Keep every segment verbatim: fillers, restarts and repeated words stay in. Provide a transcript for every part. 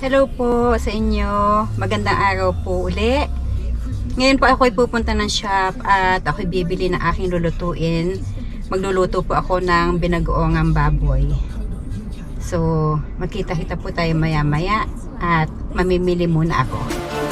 Hello po sa inyo. Magandang araw po uli. Ngayon po ako ay pupunta ng shop at ako bibili ng aking lulutuin. Magluluto po ako ng binagoongang baboy. So, magkita-kita po tayo maya-maya at mamimili muna ako.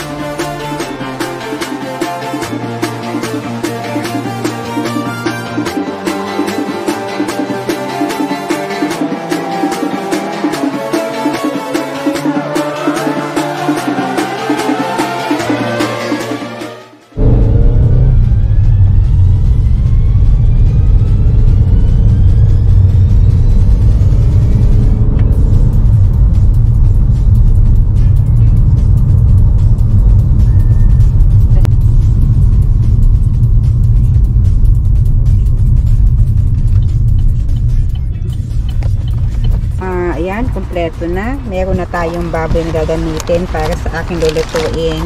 Ayan, kompleto na. Meron na tayong baboy na gagamitin para sa aking lulutuin.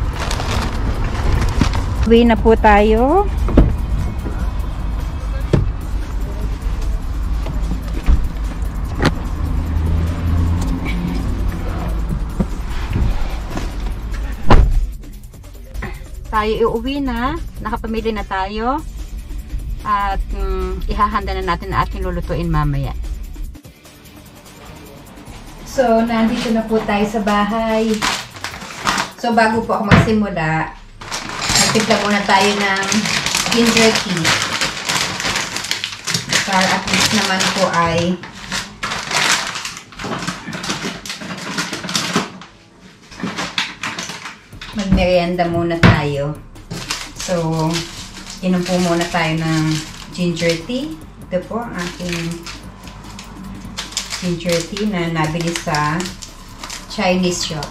Uwi na po tayo. Tayo iuwi na. Nakapamili na tayo. At um, ihahanda na natin ang aking lulutuin mamaya. So, nandito na po tayo sa bahay. So, bago po ako magsimula, magtimpla muna tayo ng ginger tea. Para at least naman po ay magmerienda muna tayo. So, inom po muna tayo ng ginger tea. Ito po ang aking ginger tea na nabili sa Chinese shop.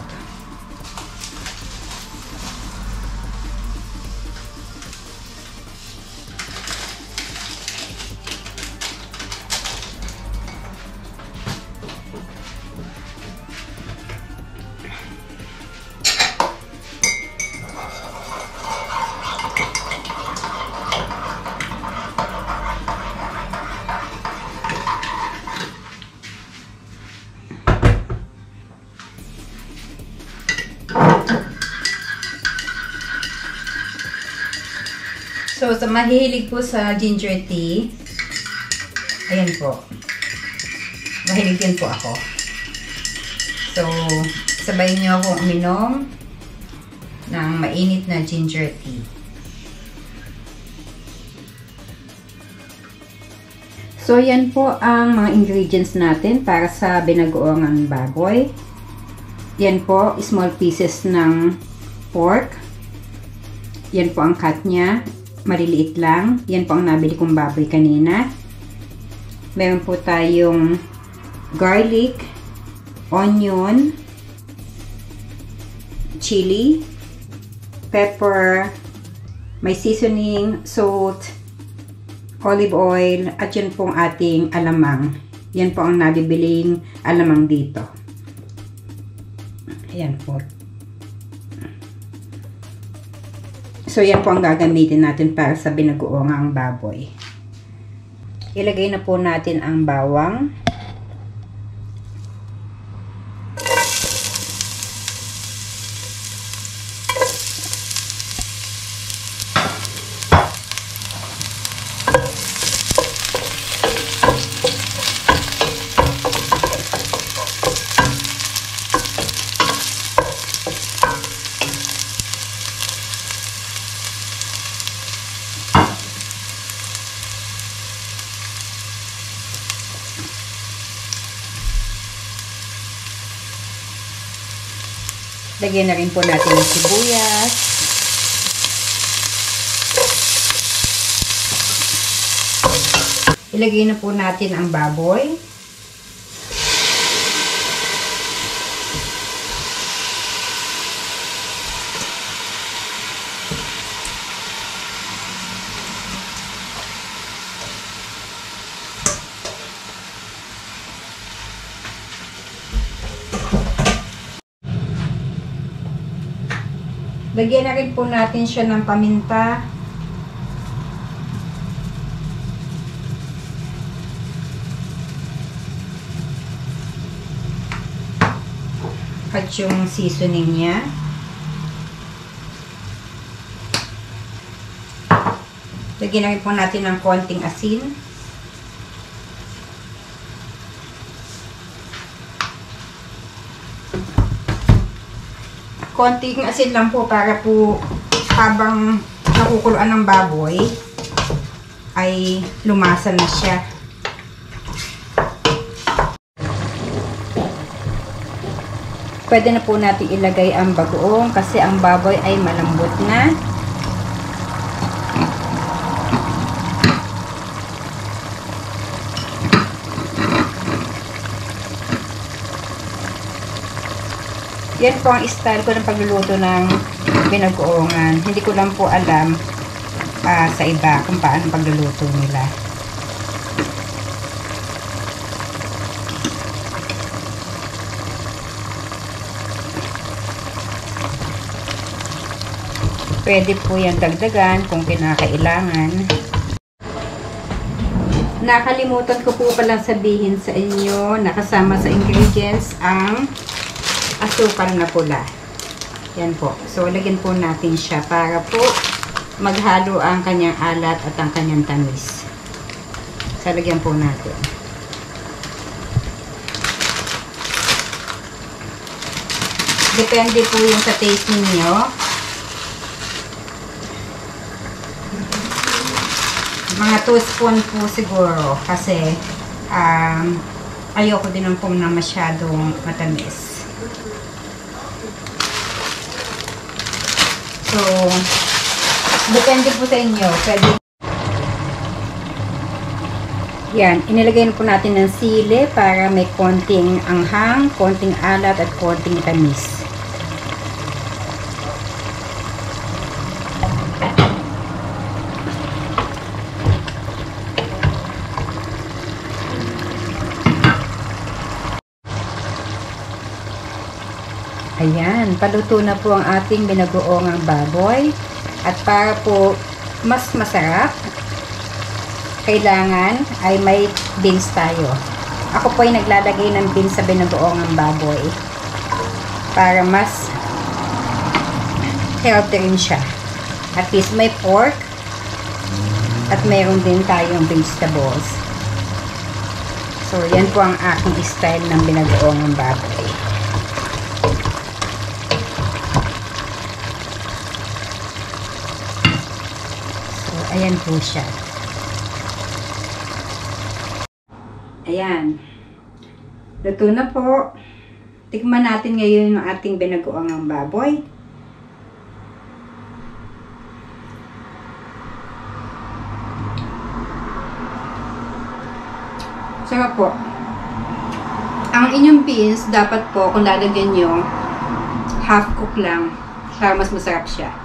So, sa mahilig po sa ginger tea, ayan po. Mahilig din po ako. So, sabay niyo akong uminom ng mainit na ginger tea. So, yan po ang mga ingredients natin para sa binagoongang baboy. Yan po, small pieces ng pork. Yan po ang cut niya. Maliliit lang. Yan po ang nabili kong baboy kanina. Meron po tayong garlic, onion, chili, pepper, may seasoning, salt, olive oil, at yan po ang ating alamang. Yan po ang nabibiling alamang dito. Ayan po. So, yan po ang gagamitin natin para sa binagoongang baboy. Ilagay na po natin ang bawang. Lagyan na rin po natin yung sibuyas. Ilagay na po natin ang baboy. Lagyan na rin po natin siya ng paminta. at yung seasoning niya. Lagyan namin po natin ng konting asin. Konting asin lang po para po habang nakukuluan ng baboy ay lumasa na siya. Pwede na po natin ilagay ang bagoong kasi ang baboy ay malambot na. Yan po ang style ko ng pagluluto ng binagoongan. Hindi ko lang po alam uh, sa iba kung paano pagluluto nila. Pwede po yan dagdagan kung kinakailangan. Nakalimutan ko po palang sabihin sa inyo na kasama sa ingredients ang asukal na pula. Yan po. So, lagyan po natin siya para po maghalo ang kanyang alat at ang kanyang tamis. So, lagyan po natin. Depende po yung sa taste ninyo. Mga two spoon po siguro kasi um, ayoko din ang po na masyadong matamis. So, depende po sa inyo. Pwede. Yan, inilagay na po natin ng sili para may konting anghang, konting alat at konting tamis. Ayan, paluto na po ang ating binagoongang baboy. At para po mas masarap, kailangan ay may beans tayo. Ako po ay naglalagay ng beans sa binagoongang baboy para mas healthy rin siya. At least may pork at mayroon din tayong vegetables. So, yan po ang aking style ng binagoongang baboy. Ayan po siya. Ayan. Luto na po. Tikman natin ngayon yung ating binagoongang baboy. Sarap po. Ang inyong beans, dapat po kung lalagyan nyo, half cook lang para mas masarap siya.